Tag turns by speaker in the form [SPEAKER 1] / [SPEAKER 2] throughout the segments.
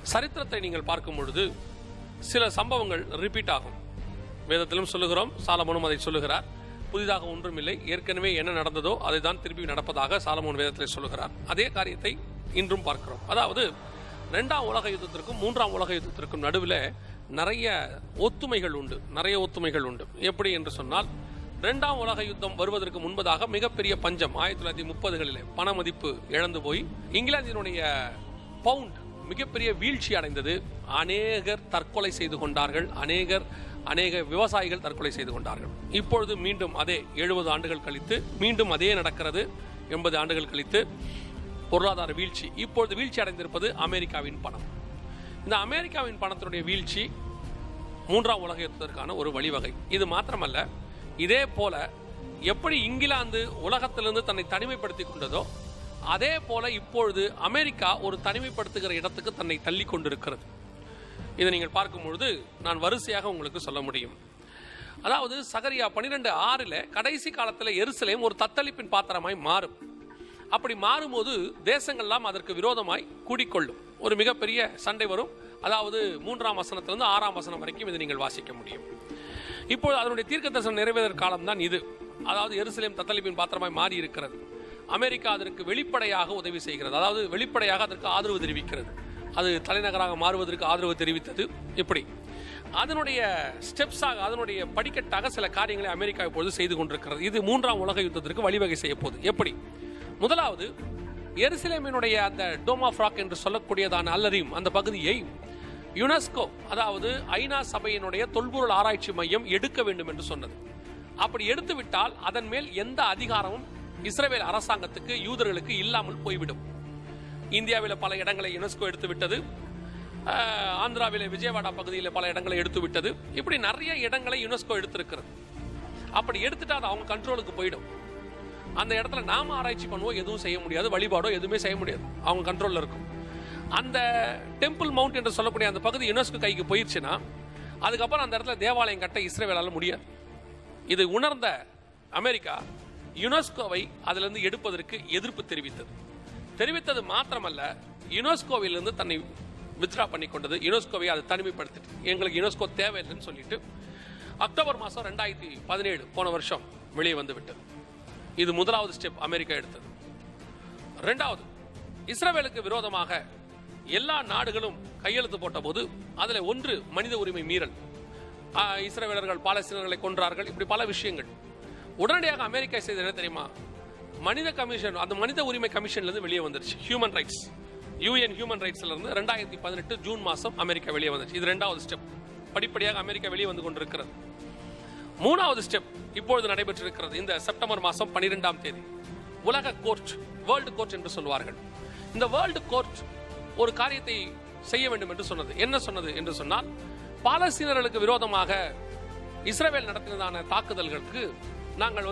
[SPEAKER 1] சரித்திரத்தை நீங்கள் பார்க்கும் பொழுது சில சம்பவங்கள் ரிப்பீட் ஆகும். வேதத்திலும் சொல்லுகிறோம், சாலமோனும் அதை சொல்லுகிறார். புதிதாக ஒன்றும் இல்லை, ஏற்கனவே என்ன நடந்ததோ அதை தான் திருப்பி நடப்பதாக சாலமோன் வேதத்திலே சொல்லுகிறார். அதே காரியத்தை இன்றும் பார்க்கிறோம். அதாவது 2ஆம் உலக யுத்தத்திற்கும் 3ஆம் உலக யுத்தத்திற்கும் நடுவில் நிறைய ஒத்துமைகள் உண்டு. எப்படி என்று சொன்னால், 2ஆம் உலக யுத்தம் வருவதற்கு முன்பதாக மிகப்பெரிய பஞ்சம் 1930களிலே பண மதிப்பு இழந்து போய் இங்கிலாந்தினுடைய பவுண்ட் மிகப்பெரிய வீழ்ச்சி அடைந்தது. அநேகர் தற்கொலை செய்து கொண்டார்கள். அநேக விவசாயிகள் தற்கொலை செய்து கொண்டார்கள். இப்பொழுது மீண்டும் அதே 70 ஆண்டுகள் கழித்து மீண்டும் அதே நடக்கிறது. 80 ஆண்டுகள் கழித்து பொருளாதார வீழ்ச்சி. இப்பொழுது வீழ்ச்சி அடைந்திருப்பது அமெரிக்காவின் பணம். இந்த அமெரிக்காவின் பணத்தினுடைய வீழ்ச்சி 3ஆம் உலக யுத்தத்திற்கான ஒரு வழிவகை. இது மாத்திரமல்ல, இதே போல எப்படி இங்கிலாந்து உலகத்திலிருந்து தன்னை தனிமைப்படுத்திக் கொண்டதோ அதே போல இப்பொழுது அமெரிக்கா ஒரு தனிமைப்படுத்துகிற இடத்துக்கு தன்னை தள்ளி கொண்டிருக்கிறது. இதை நீங்கள் பார்க்கும் பொழுது நான் வரிசையாக உங்களுக்கு சொல்ல முடியும். அதாவது சகரியா 12:6 கடைசி காலத்தில் எருசலேம் ஒரு தத்தளிப்பின் பாத்திரமாய் மாறும். அப்படி மாறும்போது தேசங்கள்லாம் அதற்கு விரோதமாய் கூடிக்கொள்ளும். ஒரு மிகப்பெரிய சண்டை வரும். அதாவது 3ஆம் வசனத்திலிருந்து 6ஆம் வசனம் வரைக்கும் இதை நீங்கள் வாசிக்க முடியும். இப்போது அதனுடைய தீர்க்கதரிசனம் நிறைவேற காலம் தான் இது. அதாவது எருசலேம் தத்தளிப்பின் பாத்திரமாய் மாறி இருக்கிறது. அமெரிக்கா அதற்கு வெளிப்படையாக உதவி செய்கிறது. அதாவது வெளிப்படையாக அதற்கு ஆதரவு தெரிவிக்கிறது. அது தலைநகராக மாறுவதற்கு ஆதரவு தெரிவித்தது. இப்படி அதனுடைய ஸ்டெப்ஸாக, அதனுடைய படிக்கட்டாக சில காரியங்களை அமெரிக்கா இப்பொழுது செய்து கொண்டிருக்கிறது. இது 3ஆம் உலக யுத்தத்திற்கு வழிவகை செய்ய போகுது. எப்படி? முதலாவது, எருசலேமினுடைய அந்த டோம் ஆஃப் ராக் என்று சொல்லக்கூடியதான அல்லரீம் அந்த பகுதியை யுனெஸ்கோ, அதாவது ஐநா சபையினுடைய தொல்பொருள் ஆராய்ச்சி மையம் எடுக்க வேண்டும் என்று சொன்னது. அப்படி எடுத்துவிட்டால் அதன் மேல் எந்த அதிகாரமும் இஸ்ரவேல் அரசாங்கத்துக்கு, யூதர்களுக்கு இல்லாமல் போய்விடும். இந்தியாவில் பல இடங்களை யுனெஸ்கோ எடுத்து விட்டது. ஆந்திராவில் விஜயவாடா பகுதியில் பல இடங்களை எடுத்து விட்டது. இப்படி நிறைய இடங்களை யுனெஸ்கோ எடுத்திருக்கிறது. அப்படி எடுத்துட்டா அது அவங்க கண்ட்ரோலுக்கு போயிடும். அந்த இடத்துல நாம ஆராய்ச்சி பண்ணுவோம், எதுவும் செய்ய முடியாது, வழிபாடோ எதுவுமே செய்ய முடியாது, அவங்க கண்ட்ரோல்ல இருக்கும். அந்த டெம்பிள் மவுண்ட் என்று சொல்லக்கூடிய அந்த பகுதி யுனெஸ்கோ கைக்கு போயிடுச்சுன்னா அதுக்கப்புறம் அந்த இடத்துல தேவாலயம் கட்ட இஸ்ரவேலால முடியாது. இது உணர்ந்த அமெரிக்கா யுனெஸ்கோவை அதிலிருந்து எடுப்பதற்கு எதிர்ப்பு தெரிவித்தது மாத்திரமல்ல, யுனெஸ்கோவிலிருந்து தன்னை வித்ரா பண்ணி கொண்டது. யுனெஸ்கோவை அதை தனிமைப்படுத்திட்டு, எங்களுக்கு யுனெஸ்கோ தேவையில்லைன்னு சொல்லிட்டு அக்டோபர் மாதம் 2017 போன வருஷம் வெளியே வந்து விட்டது. இது முதலாவது ஸ்டெப் அமெரிக்கா எடுத்தது. இரண்டாவது, இஸ்ரவேலுக்கு விரோதமாக எல்லா நாடுகளும் கையெழுத்து போட்ட போது அதுல ஒன்று மனித உரிமை மீறல். இஸ்ரவேலர்கள் பாலஸ்தீனர்களை கொன்றார்கள், இப்படி பல விஷயங்கள். உடனடியாக அமெரிக்கா செய்தது என்ன தெரியுமா? மனித கமிஷன், அந்த மனித உரிமை கமிஷன்ல இருந்து வெளியே வந்துருச்சு. ஹியூமன் ரைட்ஸ், யூஎன் ஹியூமன் ரைட்ஸ்ல இருந்து 2018 ஜூன் மாசம் அமெரிக்கா வெளியே வந்துச்சு. இது இரண்டாவது ஸ்டெப். படிப்படியாக அமெரிக்கா வெளியே வந்து கொண்டிருக்கிறது. மூணாவது ஸ்டெப் இப்பொழுது நடைபெற்றிருக்கிறது. இந்த செப்டம்பர் மாசம் 12ஆம் தேதி உலக கோர்ட், வேர்ல்டு கோர்ட் என்று சொல்வார்கள். இந்த வேர்ல்டு கோர்ட் ஒரு காரியத்தை செய்ய வேண்டும் என்று சொன்னது. என்ன சொன்னது என்று சொன்னால், பாலஸ்தீனர்களுக்கு விரோதமாக இஸ்ரவேல் நடத்தினதான தாக்குதல்களுக்கு நாங்கள்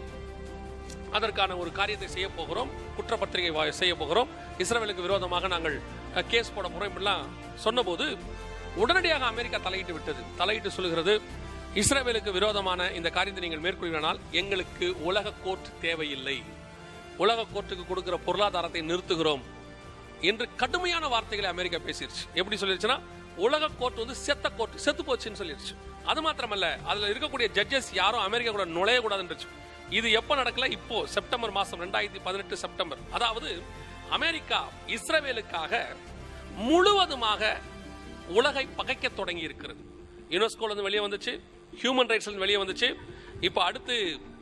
[SPEAKER 1] அதற்கான ஒரு காரியத்தை செய்ய போகிறோம், குற்றப்பத்திரிகை செய்ய போகிறோம், இஸ்ரவேலுக்கு விரோதமாக நாங்கள் கேஸ் போட போறோம் இப்படிலாம் சொன்னபோது உடனடியாக அமெரிக்கா தலையிட்டு விட்டது. தலையிட்டு சொல்லுகிறது, இஸ்ரவேலுக்கு விரோதமான இந்த காரியத்தை நீங்கள் மேற்கொள்ளினால் எங்களுக்கு உலக கோர்ட் தேவையில்லை, உலக கோர்ட்டுக்கு கொடுக்கிற பொருளாதாரத்தை நிறுத்துகிறோம் என்று கடுமையான வார்த்தைகளை அமெரிக்கா பேசிருச்சு. எப்படி சொல்லிருச்சுன்னா, உலக கோர்ட் செத்த கோர்ட், செத்து போச்சுன்னு சொல்லிருச்சு. அது மாத்திரமல்ல, அதுல இருக்கக்கூடிய ஜட்ஜஸ் யாரும் அமெரிக்கா கூட நுழைய கூடாதுன்னு. இது எப்ப நடக்கல? இப்போ செப்டம்பர் மாசம் 2018 செப்டம்பர். அதாவது அமெரிக்கா இஸ்ரவேலுக்காக முழுவதுமாக உலகை பகைக்க தொடங்கி இருக்கிறது. யுனெஸ்கோல இருந்து வெளியே வந்துச்சு, ஹியூமன் ரைட்ஸ்ல இருந்து வெளியே வந்துச்சு, இப்ப அடுத்து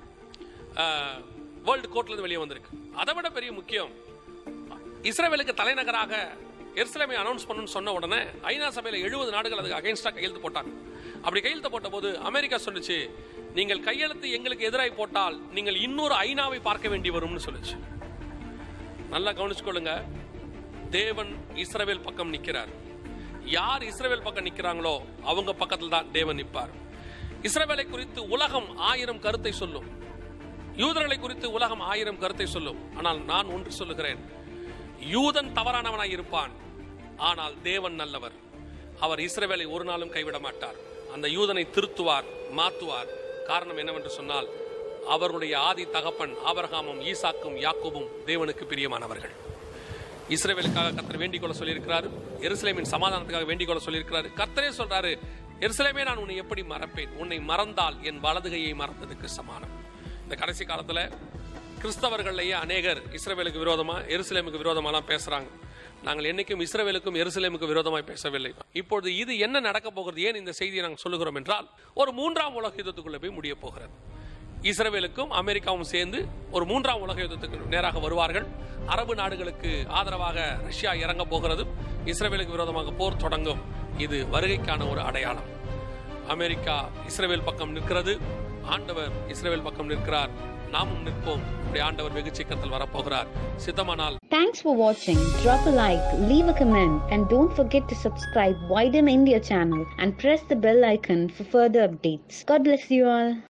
[SPEAKER 1] வேர்ல்டு கோர்ட்ல இருந்து வெளியே வந்திருக்கு. அதை விட பெரிய முக்கியம், இஸ்ரவேலுக்கு தலைநகராக எருசலேமை அனௌன்ஸ் பண்ணணும்னு சொன்ன உடனே ஐநா சபையில 70 நாடுகள் அதுக்கு அகைன்ஸ்டா கையெழுத்து போட்டாங்க. அப்படி கையெழுத்து போட்ட போது அமெரிக்கா சொல்லுச்சு, நீங்கள் கையெழுத்து எங்களுக்கு எதிராக போட்டால் நீங்கள் இன்னொரு ஐநாவை பார்க்க வேண்டி வரும்னு சொல்லுச்சு. நல்லா கவனிச்சுக்கொள்ளுங்க, தேவன் இஸ்ரவேல் பக்கம் நிற்கிறார். யார் இஸ்ரவேல் பக்கம் நிற்கிறாங்களோ அவங்க பக்கத்தில் தான் தேவன் நிற்பார். இஸ்ரவேலை குறித்து உலகம் 1000 கருத்தை சொல்லும், யூதர்களை குறித்து உலகம் 1000 கருத்தை சொல்லும். ஆனால் நான் ஒன்று சொல்லுகிறேன், யூதன் தவறானவனாய் இருப்பான், ஆனால் தேவன் நல்லவர். அவர் இஸ்ரவேலை ஒரு நாளும் கைவிட மாட்டார். அந்த யூதனை திருத்துவார், மாற்றுவார். காரணம் என்னவென்று சொன்னால், அவருடைய ஆதி தகப்பன் ஆபிரகாமும் ஈசாக்கும் யாக்கோபும் தேவனுக்கு பிரியமானவர்கள். இஸ்ரவேலுக்காக கர்த்தர் வேண்டிக் கொள்ள சொல்லியிருக்கிறார். எருசலேமின் சமாதானத்துக்காக வேண்டிக் கொள்ள சொல்லியிருக்கிறார். கர்த்தரே சொல்றாரு, எருசலேமே நான் உன்னை எப்படி மறப்பேன், உன்னை மறந்தால் என் வலதுகையை மறந்ததுக்கு சமானம். இந்த கடைசி காலத்துல கிறிஸ்தவர்கள்லயே அநேகர் இஸ்ரவேலுக்கு விரோதமா எருசலேமுக்கு விரோதமாலாம் பேசுறாங்க. நாங்கள் என்னைக்கும் இஸ்ரவேலுக்கும் எருசலேமுக்கு விரோதமாய் பேசவில்லை. இப்பொழுது இது என்ன நடக்க போகிறது, ஏன் இந்த செய்தியை நாங்கள் சொல்லுகிறோம் என்றால், ஒரு 3ஆம் உலக யுத்தத்துக்குள்ள போய் முடிய போகிறது. இஸ்ரவேலுக்கும் அமெரிக்காவும் சேர்ந்து ஒரு 3ஆம் உலக யுத்தத்துக்கு நேராக வருவார்கள். அரபு நாடுகளுக்கு ஆதரவாக ரஷ்யா இறங்க போகிறது. இஸ்ரவேலுக்கு விரோதமாக போர் தொடங்கும். இது வருகைக்கான ஒரு அடையாளம். அமெரிக்கா இஸ்ரவேல் பக்கம் நிற்கிறது, ஆண்டவர் இஸ்ரவேல் பக்கம் நிற்கிறார். நாமும் நிற்போம். ஆண்டவர் வெகு சீக்கிரத்தில் வரப்போகிறார். சித்தமானால்.
[SPEAKER 2] Thanks for watching. Drop a like, leave a comment, and don't forget to subscribe Widen India channel and press the bell icon for further updates. God bless you all.